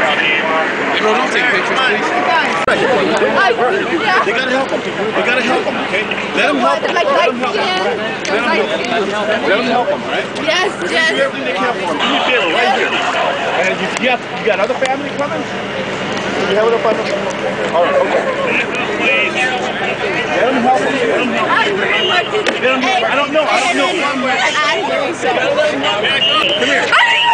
Bro, don't take pictures, please. They gotta help him. They gotta help him, okay? Let him help him. Let him help him. Let him help him, right? Yes, yes. Do everything they can for him. You feel it right here. And you got other family coming? You have it up on the... All right, okay. Let him help him. Let him help him. I don't know. Come here.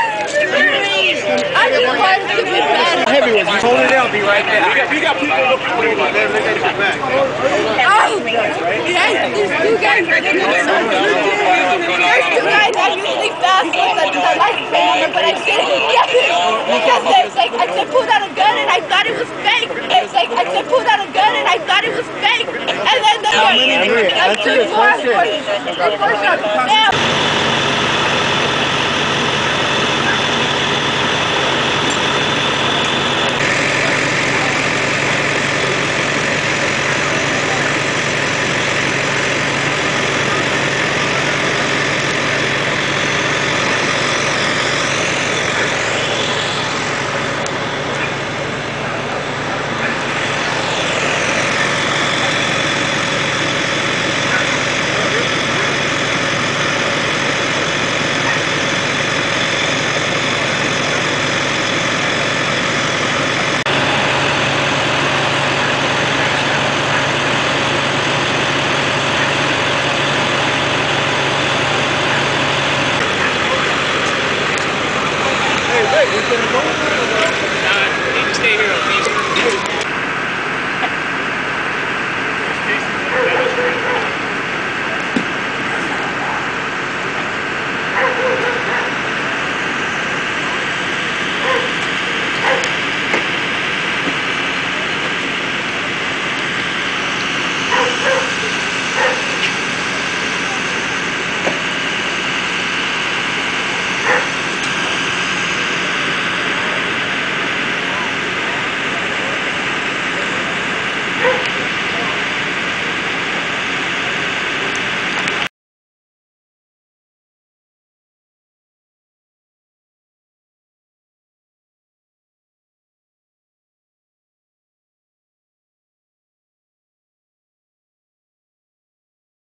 I just wanted to be better. Heavy ones. You hold it down. Be right there. We got people looking for you. They're ready to come back. Oh, yes, there's two guys that are so good. There's two guys that usually fast with the license plate number, but I didn't get it. Because it's like, I said pulled out a gun and I thought it was fake. It's like, I said pulled out a gun and I thought it was fake. And then the... Answer the question. Now,